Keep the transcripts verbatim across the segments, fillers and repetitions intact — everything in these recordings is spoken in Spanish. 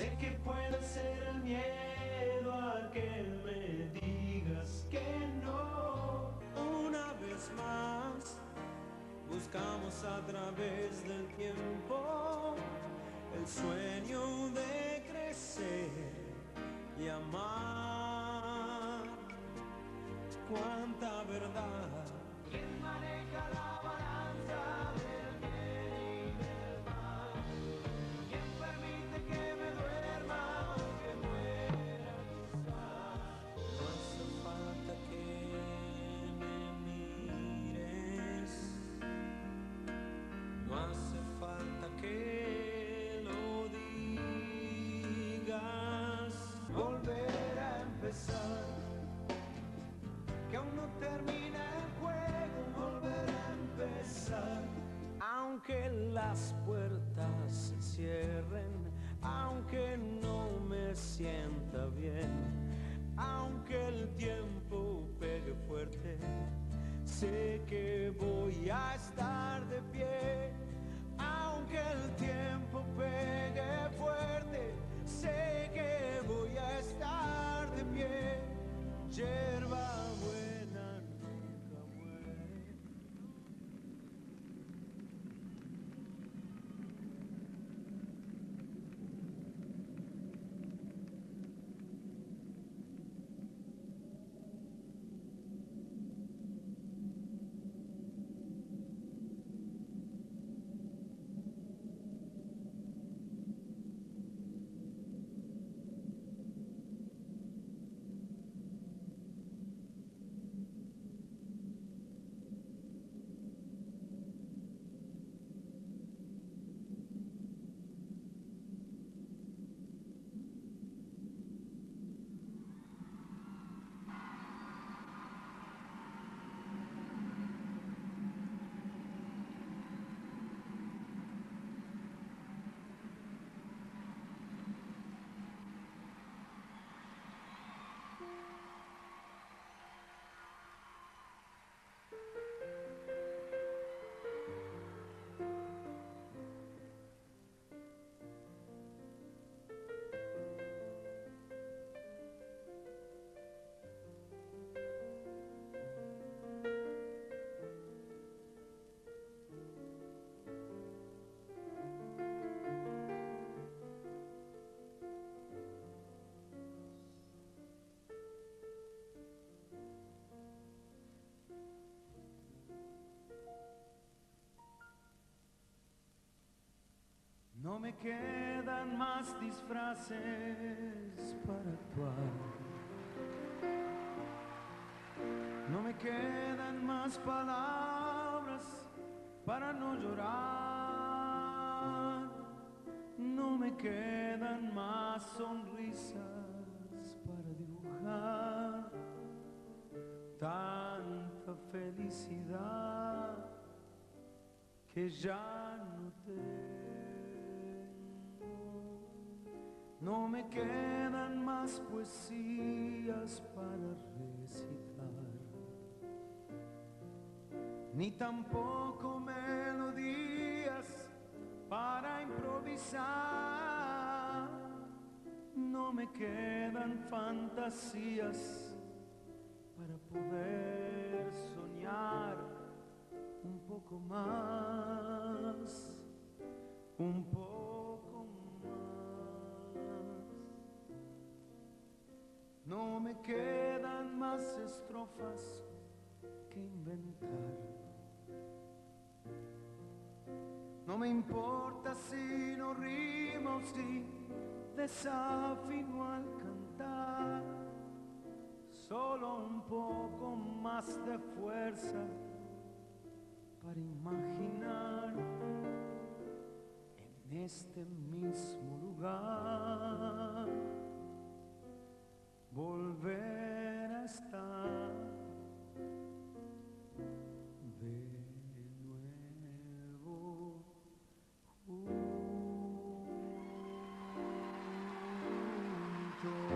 Sé que puede ser el miedo a que me digas que no. Una vez más, buscamos a través del tiempo el sueño de crecer y amar. Cuánta verdad. ¿Quién maneja la balanza del bien y del mal? ¿Quién permite que me duerma o que muera quizás? No hace falta que me mires, no hace falta que lo digas. Volver a empezar, que aún no termina el juego, volver a empezar. Aunque las puertas se cierren, aunque no me sienta bien, aunque el tiempo pegue fuerte, sé que voy a estar de pie. Aunque el tiempo pegue fuerte, sé que voy a estar de pie. Yerba buena nunca muere. No me quedan más disfraces para actuar. No me quedan más palabras para no llorar. No me quedan más sonrisas para dibujar tanta felicidad que ya no tengo. No me quedan más poesías para recitar, ni tampoco melodías para improvisar. No me quedan fantasías para poder soñar un poco más, un poco más. No me quedan más estrofas que inventar. No me importa si no rimo, si desafino al cantar. Solo un poco más de fuerza para imaginar en este mismo lugar volver a estar de nuevo juntos.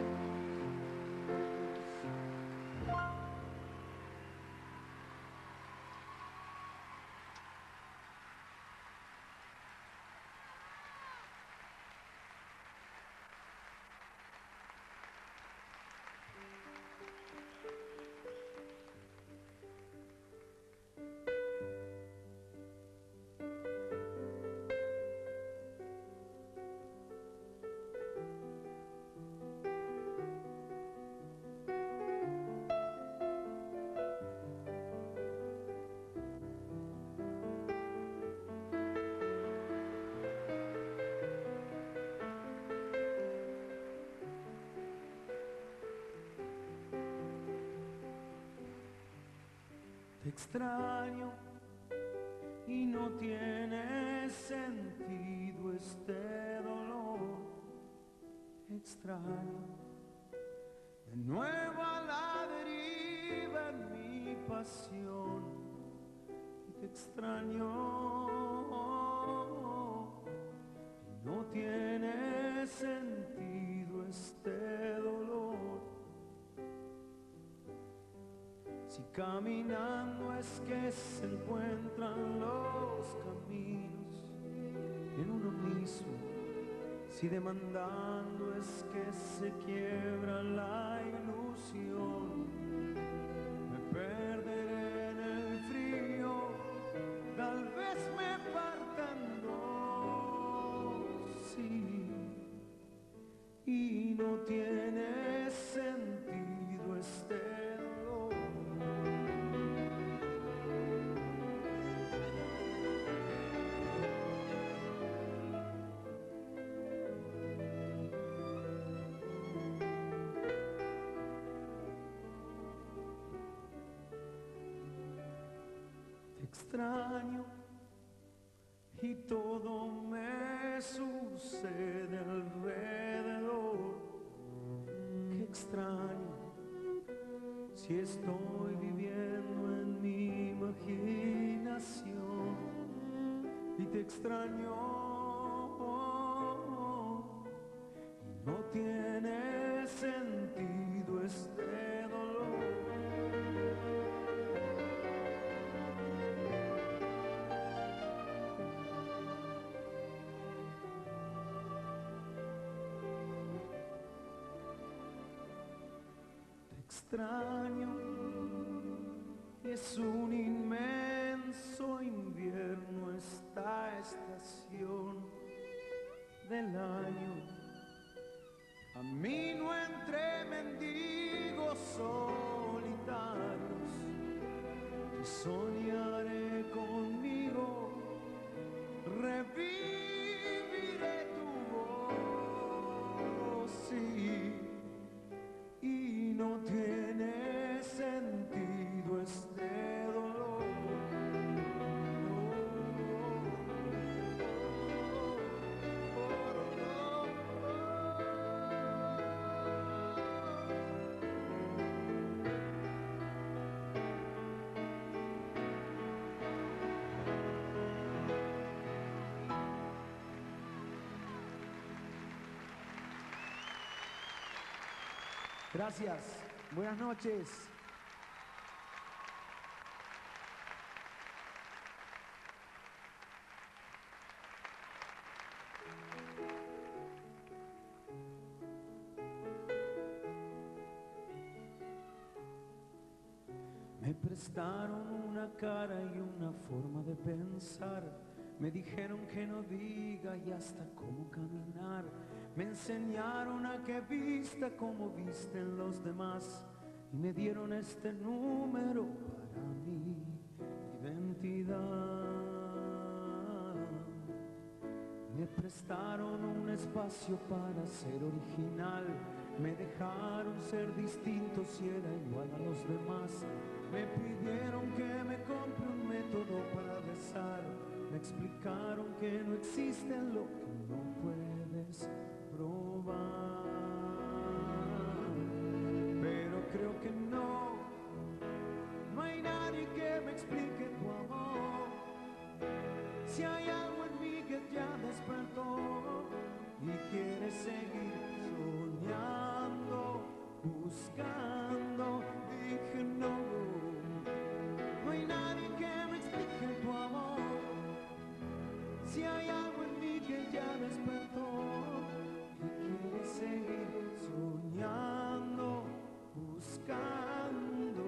extraño y no tiene sentido este dolor. Te extraño de nuevo a la deriva en mi pasión. Y te extraño y no tiene sentido este dolor. Si caminando es que se encuentran los caminos en uno mismo, si demandando es que se quiebra la ilusión, me perderé en el frío, tal vez me partan dos, sí, y no tiene sentido este extraño y todo me sucede alrededor. Qué extraño si estoy viviendo en mi imaginación. Y te extraño y no tiene sentido este dolor. Extraño y es un inmenso invierno esta estación del año. Camino entre mendigos solitarios y soñaré conmigo, reviviré tu voz, sí. Y no tiene sentido este dolor. Gracias, buenas noches. Me prestaron una cara y una forma de pensar. Me dijeron que no diga y hasta cómo caminar. Me enseñaron a que vista como visten los demás. Y me dieron este número para mi identidad. Me prestaron un espacio para ser original. Me dejaron ser distinto si era igual a los demás. Me pidieron que me compre un método para rezar. Me explicaron que no existe lo que no puedes probar. Pero creo que no, no hay nadie que me explique tu amor. Si hay algo en mí que ya despertó y quiere seguir soñando, buscando, dije no, no hay nadie que me explique tu amor. Si hay algo en mí que ya despertó y quiere seguir soñando, buscando.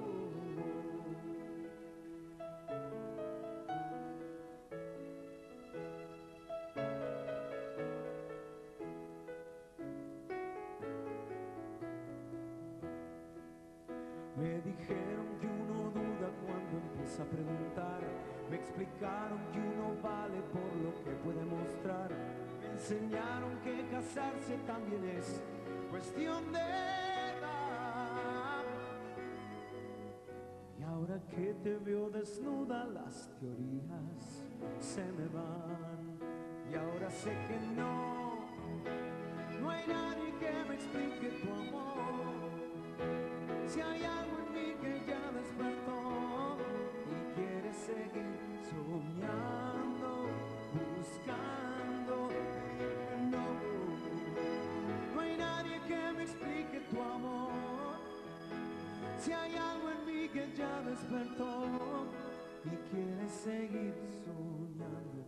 Me dijeron que uno duda cuando empieza a preguntar. Me explicaron que uno vale por lo que puede mostrar. Me enseñaron que casarse también es cuestión de edad. Y ahora que te veo desnuda las teorías se me van. Y ahora sé que no, no hay nadie que me explique tu amor. Si hay algo en mí que ya despertó y quiere seguir soñando, buscando, no, no hay nadie que me explique tu amor. Si hay algo en mí que ya despertó y quiere seguir soñando,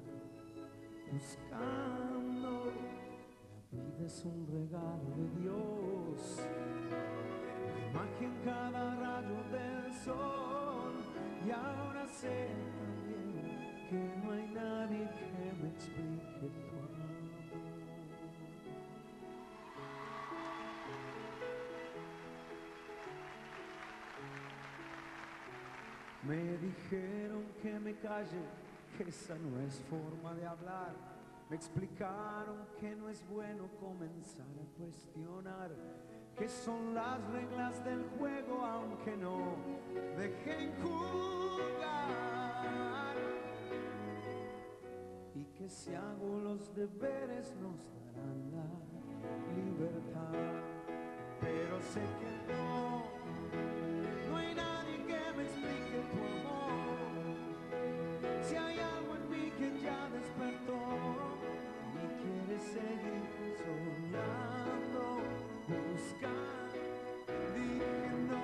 buscando. La vida es un regalo de Dios, la imagen cada rayo del sol. Y ahora sé también que no hay nadie que me explique tu amor. Me dijeron que me calle, que esa no es forma de hablar. Me explicaron que no es bueno comenzar a cuestionar, que son las reglas del juego aunque no dejen jugar, y que si hago los deberes nos darán la libertad. Pero sé que no, no hay nadie que me explique tu amor. Si hay algo en mí que ya despertó y quiere seguir soñando, buscando, dije no.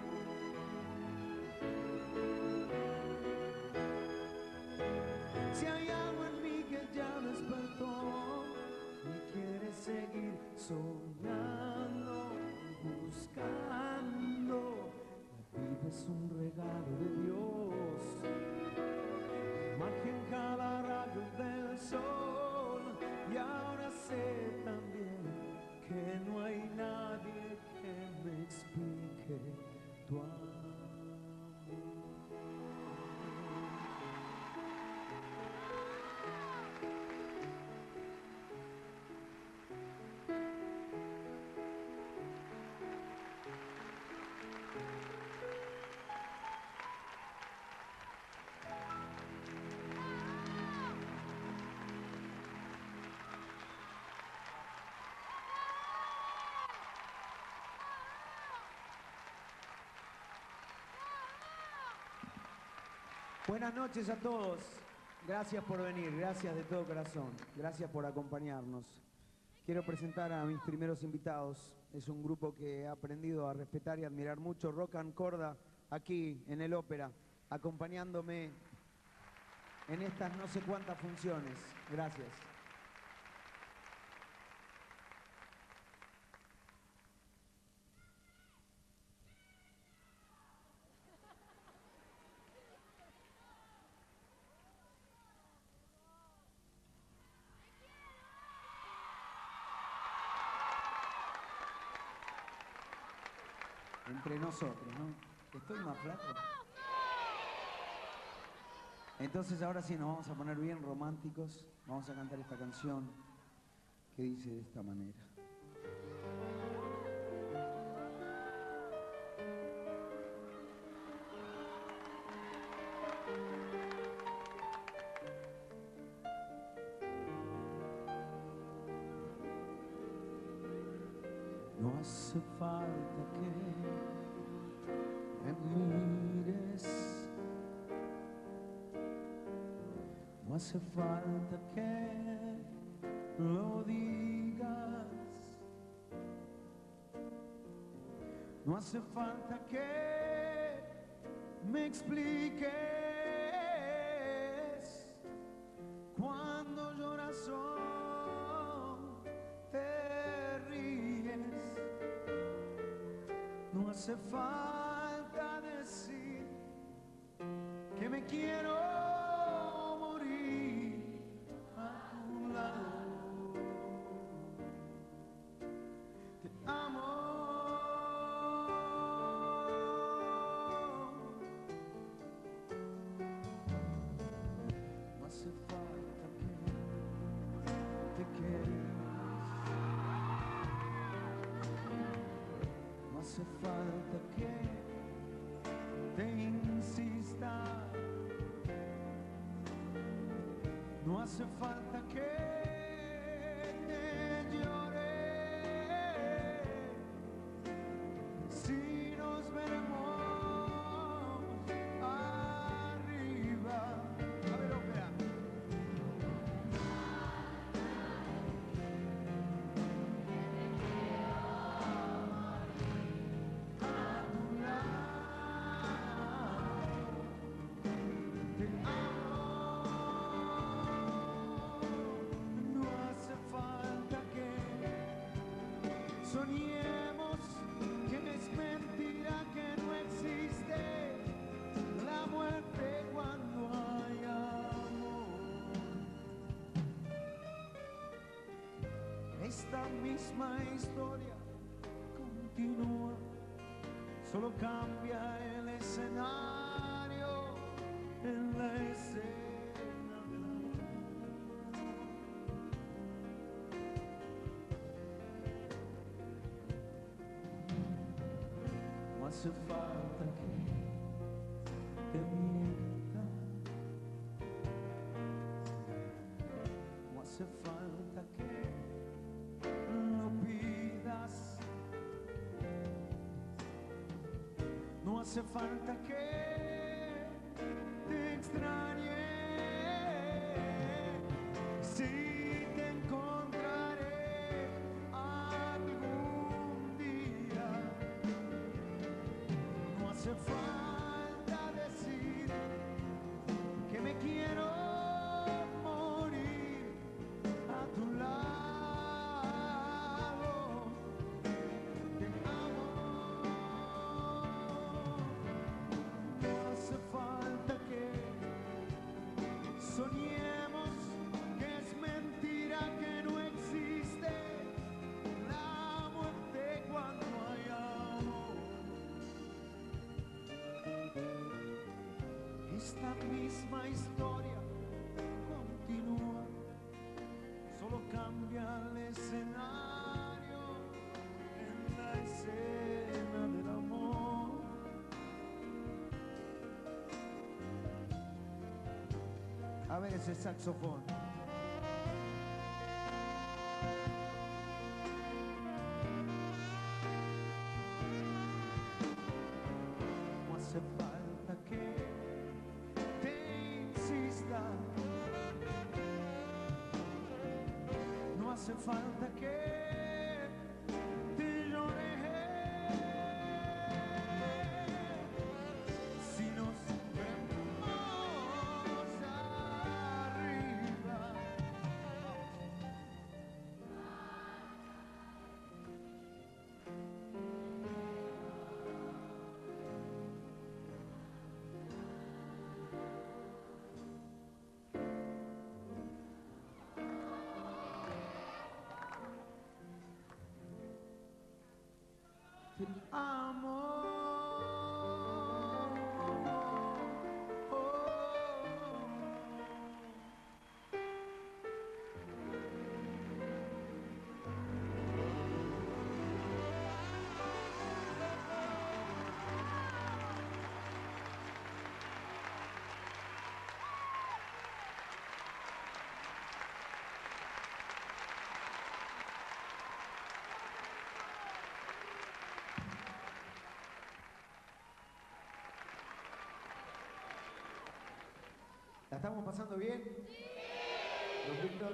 Si hay algo en mí que ya despertó y quiere seguir soñando, buscando. La vida es un regalo de Dios, imagen cada rayo del sol. Y ahora sé también que no hay nadie que me explique tu amor. Buenas noches a todos. Gracias por venir, gracias de todo corazón. Gracias por acompañarnos. Quiero presentar a mis primeros invitados. Es un grupo que he aprendido a respetar y admirar mucho. Rock and Corda, aquí en el Ópera, acompañándome en estas no sé cuántas funciones. Gracias. Entre nosotros, ¿no? ¿Estoy más flaco? Entonces ahora sí nos vamos a poner bien románticos. Vamos a cantar esta canción que dice de esta manera. No hace falta que me mires, no hace falta que lo digas, no hace falta que me expliques. Cuando lloras o te ríes, no hace falta decir que me quiero morir a tu lado. Te amo. No hace falta que te quedes, no hace falta que te No hace falta que te llore, si nos veremos arriba. A ver, ópera. Soñemos que es mentira, que no existe la muerte cuando hay amor. Esta misma historia continúa, solo cambia el escenario en la escena del amor. No hace falta que te mienta, no hace falta que lo pidas, no hace falta que te extrañe, si te encontraré algún día. No hace falta decir que me quiero morir a tu lado. Te amo. No hace falta que soñemos que es mentira, que no existe la muerte cuando hay amor. Esta misma historia continúa, solo cambia el escenario en la escena del amor. A ver ese saxofón. No hace falta que te insista, no hace falta que te llore, si nos vemos arriba. Te amo. ¿La estamos pasando bien? ¿Don Víctor?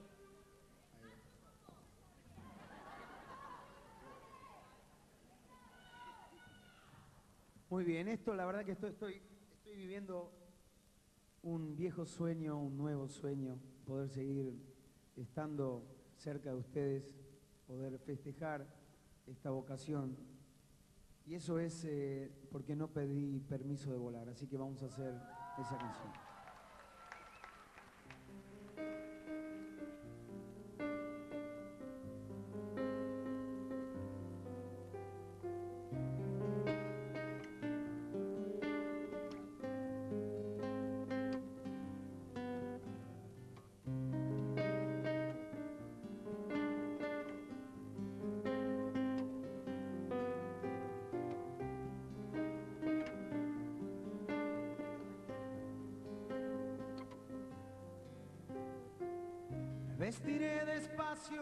Muy bien, esto la verdad que estoy, estoy, estoy viviendo un viejo sueño, un nuevo sueño, poder seguir estando cerca de ustedes, poder festejar esta vocación. Y eso es eh, porque no pedí permiso de volar, así que vamos a hacer esa canción. vestiré despacio,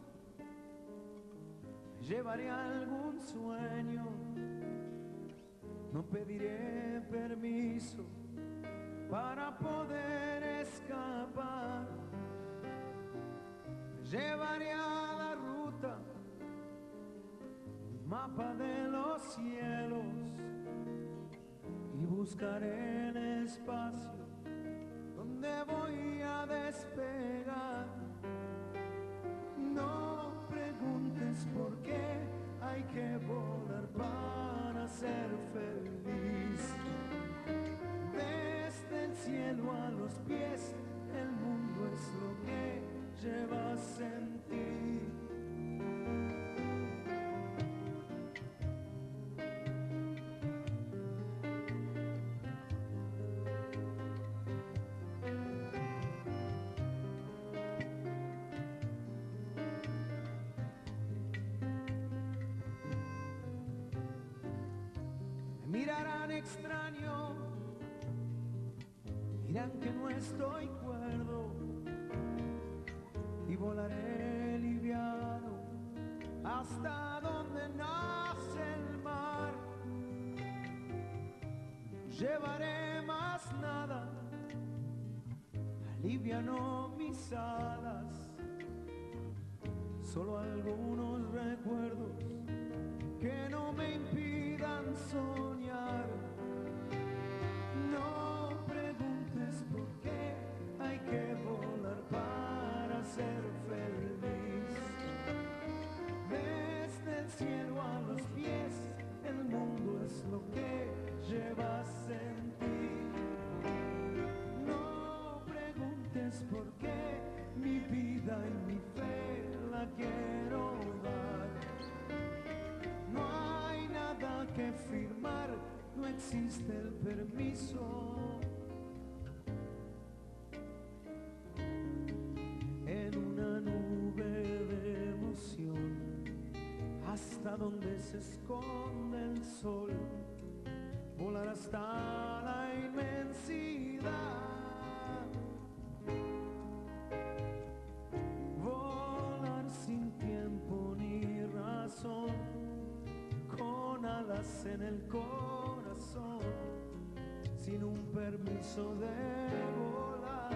llevaré algún sueño, no pediré permiso para poder escapar. Llevaré a la ruta un mapa de los cielos y buscaré el espacio donde voy a despegar. No preguntes por qué hay que volar para ser feliz. Desde el cielo a los pies, el mundo es lo que llevas en ti. Mirarán extraño, dirán que no estoy cuerdo y volaré liviano hasta donde nace el mar. Llevaré más nada, aliviano mis alas, solo algunos recuerdos que no me impidan soñar. No preguntes por qué hay que volar para ser feliz. Desde el cielo a los pies, el mundo es lo que llevas en ti. No preguntes por qué, mi vida y mi fe la quiero dar. No hay nada que firmar, no existe el permiso. En una nube de emoción, hasta donde se esconde el sol, volar hasta la inmensidad. Volar sin tiempo ni razón, con alas en el corazón, sin un permiso de volar.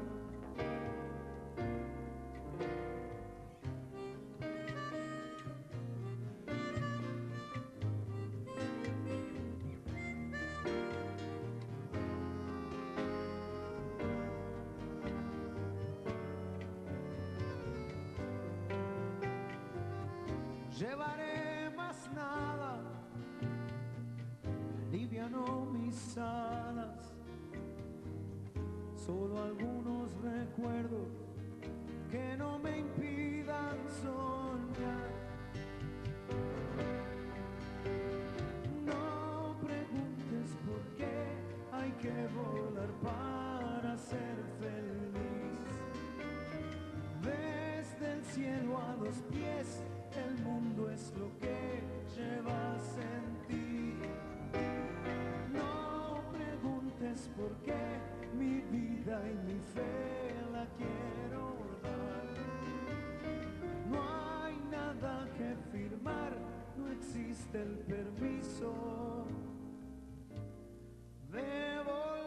Llevaré más nada, aliviano mis alas, solo algunos recuerdos que no me impidan soñar. No preguntes por qué hay que volar para ser feliz. Desde el cielo a los pies, el mundo es lo que llevas en ti. No preguntes por qué, mi vida y mi fe la quiero dar. No hay nada que firmar, no existe el permiso de volar.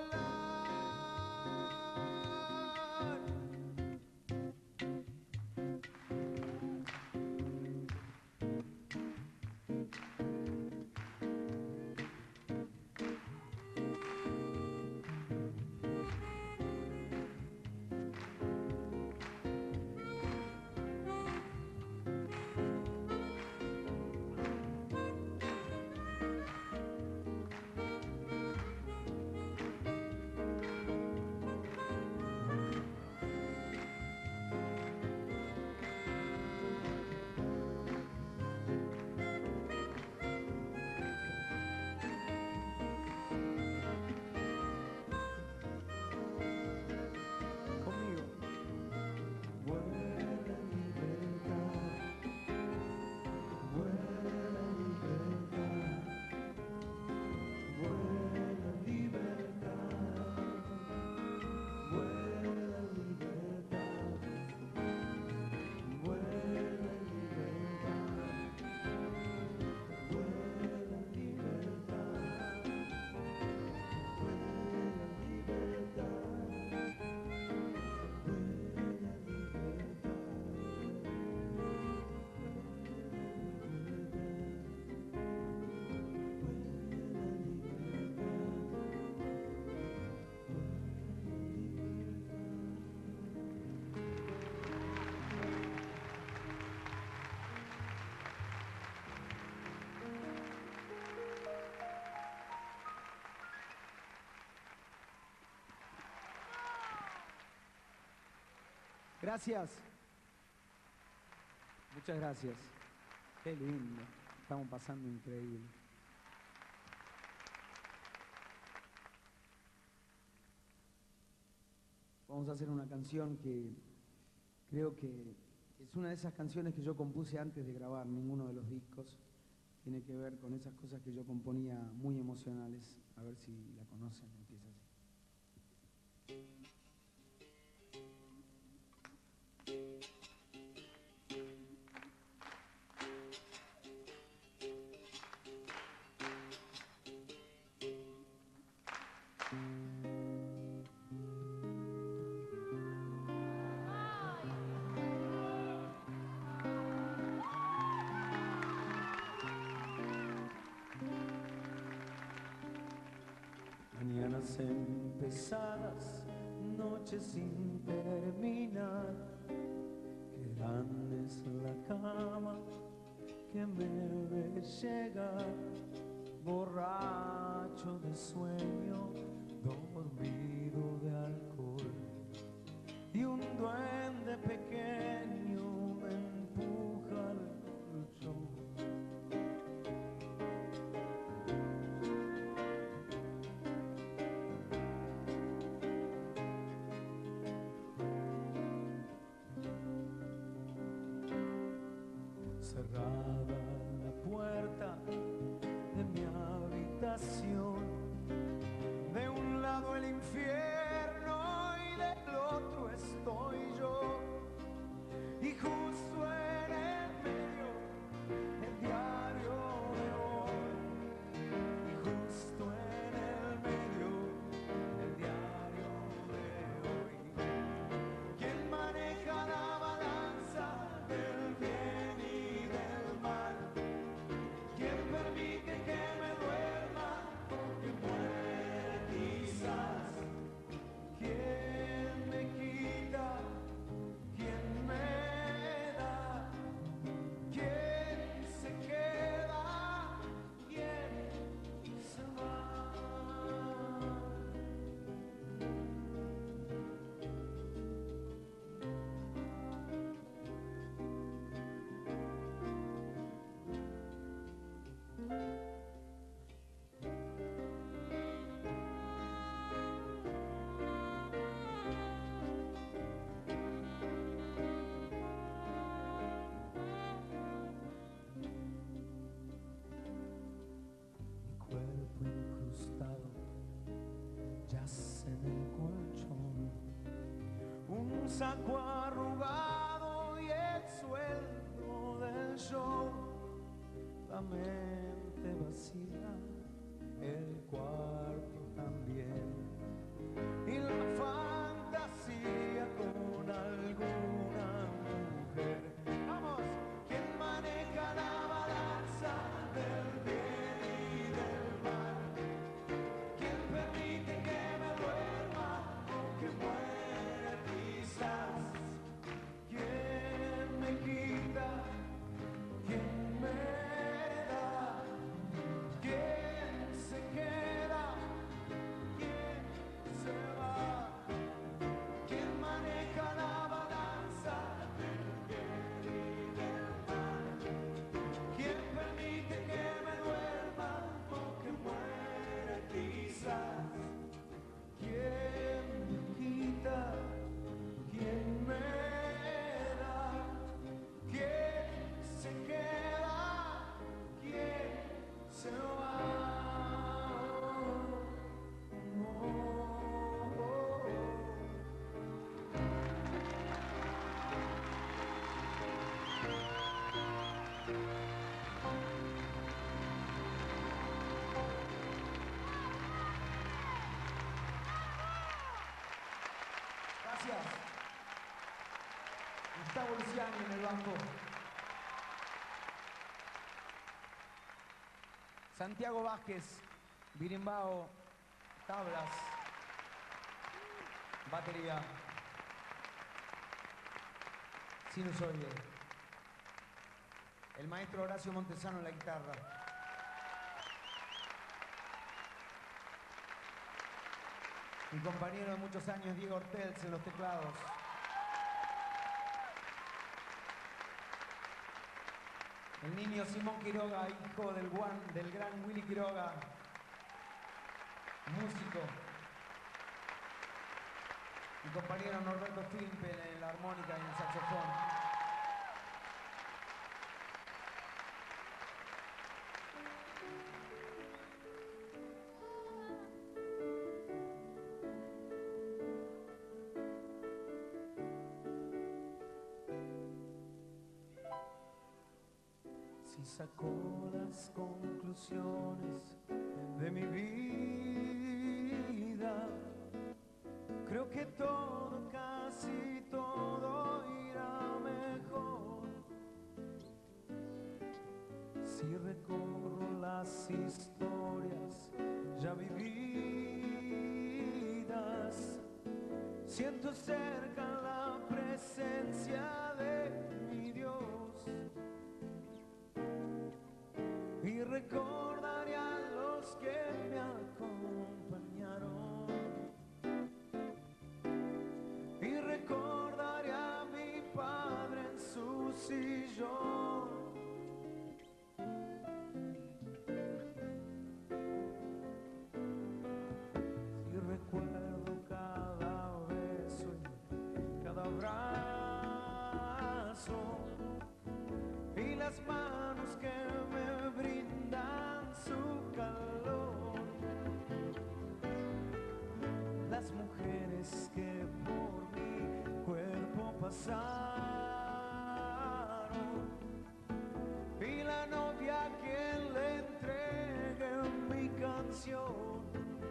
Gracias. Muchas gracias. Qué lindo. Estamos pasando increíble. Vamos a hacer una canción que creo que es una de esas canciones que yo compuse antes de grabar ninguno de los discos. Tiene que ver con esas cosas que yo componía muy emocionales. A ver si la conocen. Empieza así. Mañanas empezadas, noches sin terminar. Qué grande es la cama que me ve llegar, borracho de sueño, dormido de alcohol. Y un duende pequeño me empuja al colchón. Cerrada la puerta de mi habitación, de un lado el infierno y del otro estoy yo, y justo en el medio el diario de hoy, y justo en el medio el diario de hoy. ¿Quién maneja la balanza del bien y del mal? ¿Quién permite que me duerma o que muera quizás? ¿Quién me quita? ¿Quién me da? ¿Quién se queda? ¿Quién se va? Mi cuerpo incrustado yace en el colchón, un saco arrugado y el sueldo del show, la mente vacía, el cuarto también, y la fantasía con alguna mujer. Vamos, ¿quién maneja la balanza del bien y del mal? ¿Quién permite que me duerma o que muera quizás? ¿Quién me quita? ¿Quién me da? ¿Quién se queda? ¿Quién se va? ¿Quién maneja la balanza del bien y del mal? ¿Quién permite que me duerma o que muera quizás? ¿Quién me quita? ¿Quién me da? ¿Quién se queda? ¿Quién se va? Oh, oh, oh. Gracias. Gustavo Luciani en el banco. Santiago Vázquez, birimbao, tablas, batería, sinusoide. El maestro Horacio Montesano en la guitarra. Mi compañero de muchos años, Diego Ortelz, en los teclados. El niño Simón Quiroga, hijo del, guan, del gran Willy Quiroga, músico. Mi compañero Norberto Filpe en la armónica y en el saxofón. Si sacó las conclusiones de mi vida, creo que todo, casi todo irá mejor. Si recorro las historias ya vividas, siento cerca la presencia de mi Dios. Y recordaré a los que me acompañaron. Y recordaré a mi padre en su sillón. Y recuerdo cada beso y cada abrazo y las manos que me brindan su calor, las mujeres que por mi cuerpo pasaron y la novia a quien le entregué mi canción.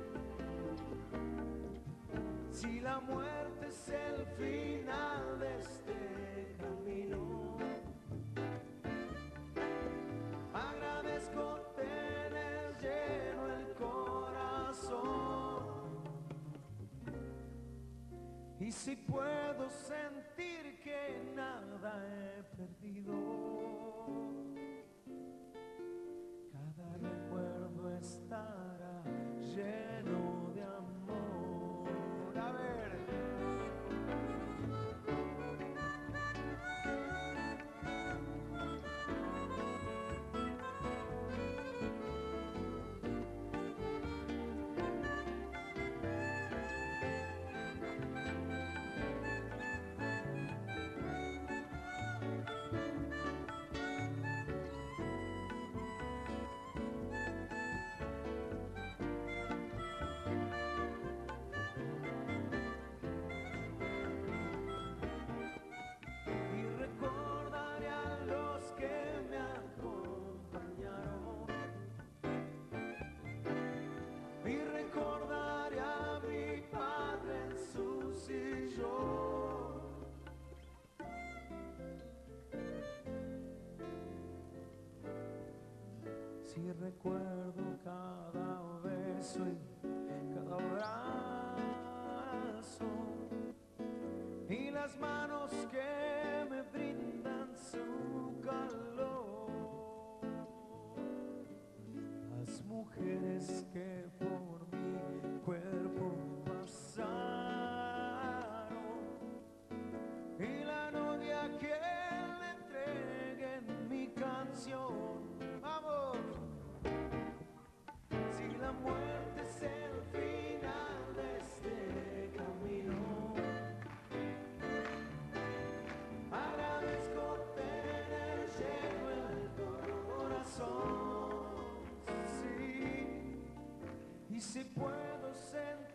Si la muerte es el final de este camino, agradezco tener lleno el corazón. Y si puedo sentir que nada he perdido, cada recuerdo estará lleno de amor. A ver. Y recordaré a mi padre en su sillón. Si recuerdo cada beso y cada abrazo y las manos que me brindan su calor, las mujeres que por mi cuerpo pasaron y la novia a quien le entregué mi canción. Vamos. Si la muerte es el final de este camino, agradezco tener lleno el corazón. Sí, y si puedo sentir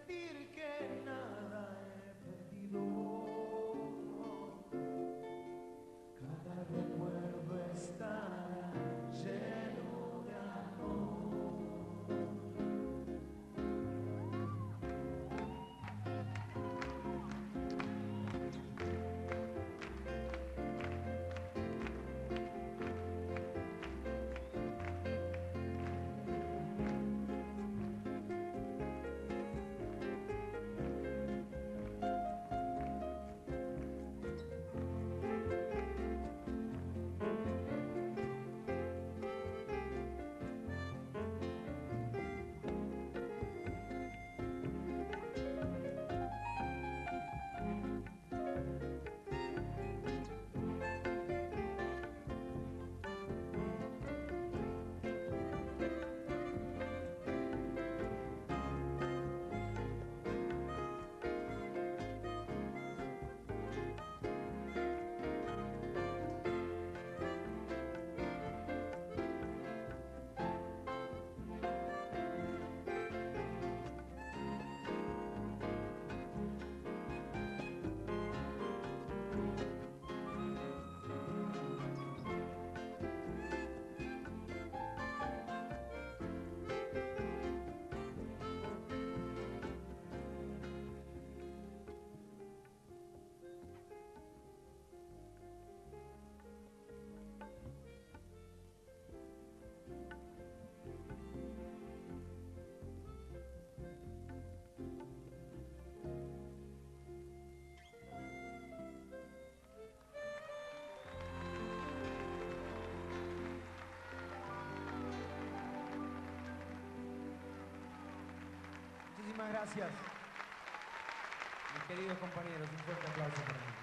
gracias. Mis queridos compañeros, un fuerte aplauso para ellos.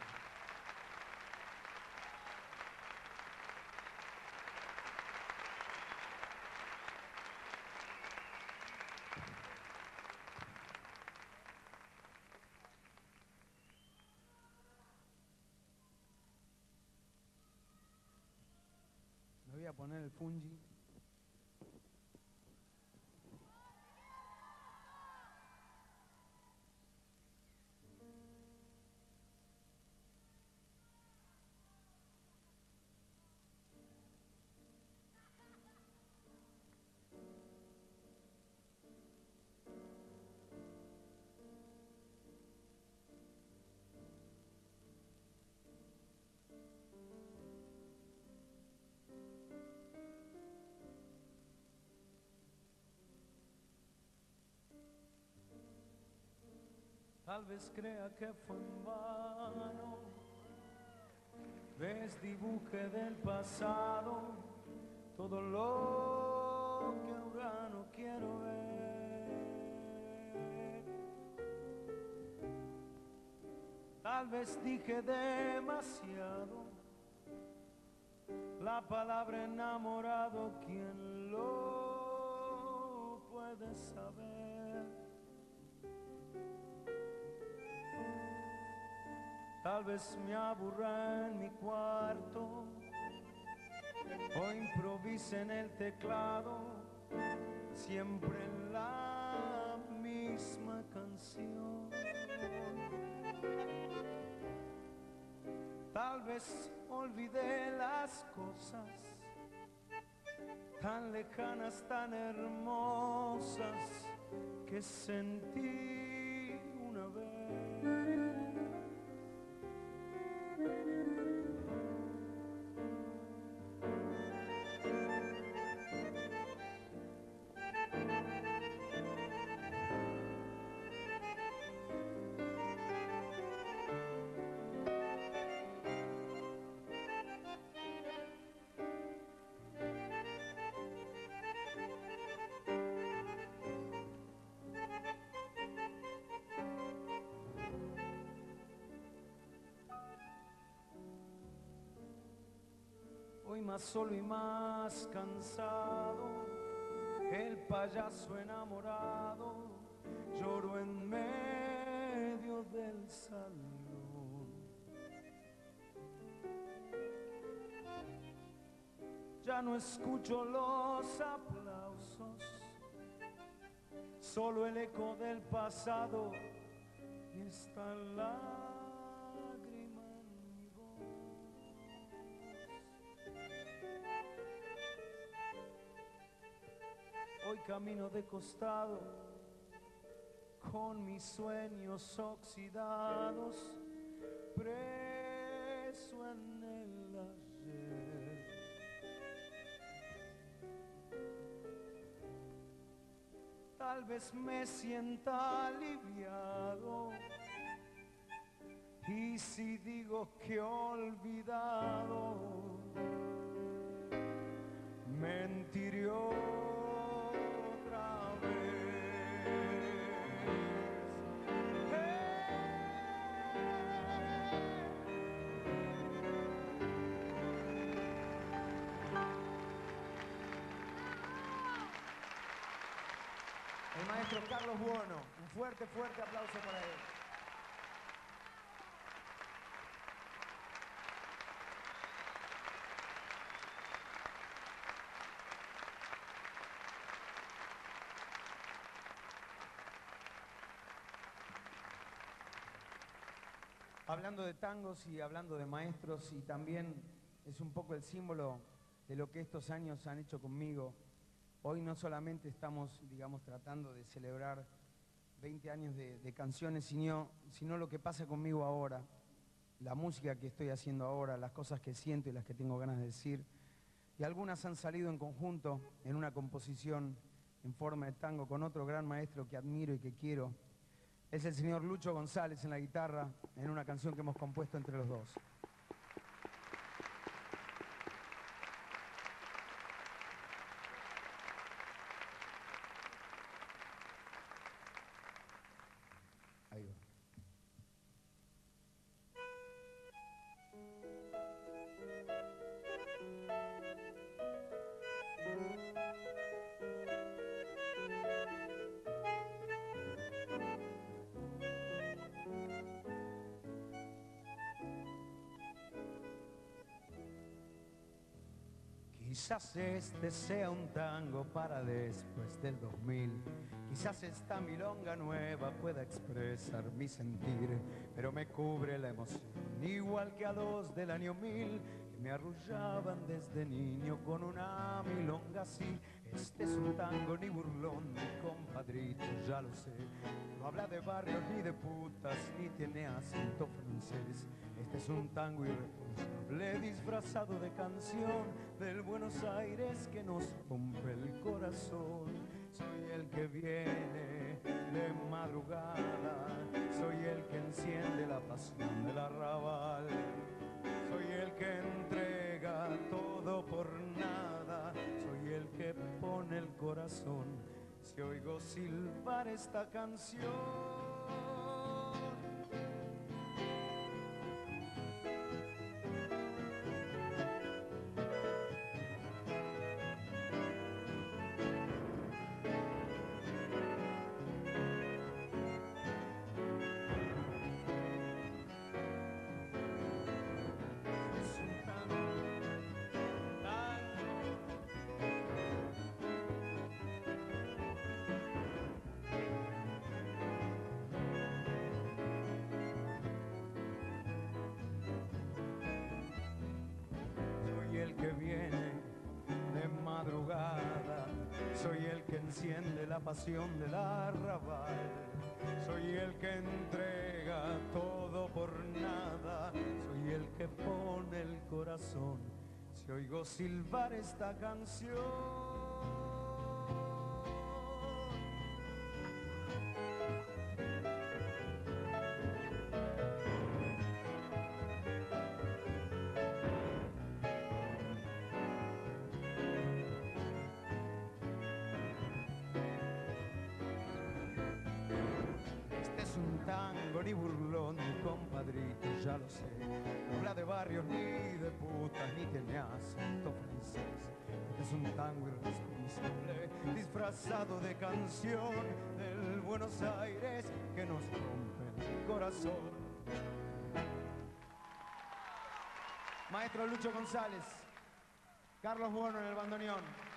Me voy a poner el fungi. Tal vez crea que fue en vano, desdibuje del pasado todo lo que ahora no quiero ver. Tal vez dije demasiado la palabra enamorado, ¿quién lo puede saber? Tal vez me aburra en mi cuarto o improvise en el teclado, siempre la misma canción. Tal vez olvidé las cosas tan lejanas, tan hermosas que sentí una vez. Hoy más solo y más cansado, el payaso enamorado, lloro en medio del salón. Ya no escucho los aplausos, solo el eco del pasado y esta lágrima en mi voz. Hoy camino de costado con mis sueños oxidados, preso en el ayer. Tal vez me sienta aliviado, y si digo que he olvidado, mentiré otra vez. El maestro Carlos Buono, un fuerte, fuerte aplauso para él. Hablando de tangos y hablando de maestros, y también es un poco el símbolo de lo que estos años han hecho conmigo. Hoy no solamente estamos, digamos, tratando de celebrar veinte años de, de canciones, sino, sino lo que pasa conmigo ahora, la música que estoy haciendo ahora, las cosas que siento y las que tengo ganas de decir. Y algunas han salido en conjunto en una composición en forma de tango con otro gran maestro que admiro y que quiero. Es el señor Lucho González en la guitarra, en una canción que hemos compuesto entre los dos. Quizás este sea un tango para después del dos mil. Quizás esta milonga nueva pueda expresar mi sentir, pero me cubre la emoción, igual que a los del año mil, que me arrullaban desde niño con una milonga así. Este es un tango ni burlón, ni compadrito, ya lo sé. No habla de barrios ni de putas, ni tiene acento francés. Este es un tango irresponsable, disfrazado de canción del Buenos Aires que nos rompe el corazón. Soy el que viene de madrugada, soy el que enciende la pasión del arrabal. Soy el que entrega todo por nada, soy el que pone el corazón si oigo silbar esta canción. El que viene de madrugada, soy el que enciende la pasión del arrabal, soy el que entrega todo por nada, soy el que pone el corazón si oigo silbar esta canción. Tango ni burlón, ni compadrito, ya lo sé. No habla de barrios ni de putas, ni tiene acento francés. Este es un tango irresponsable, disfrazado de canción del Buenos Aires que nos rompe el corazón. Maestro Lucho González, Carlos Bueno en el bandoneón.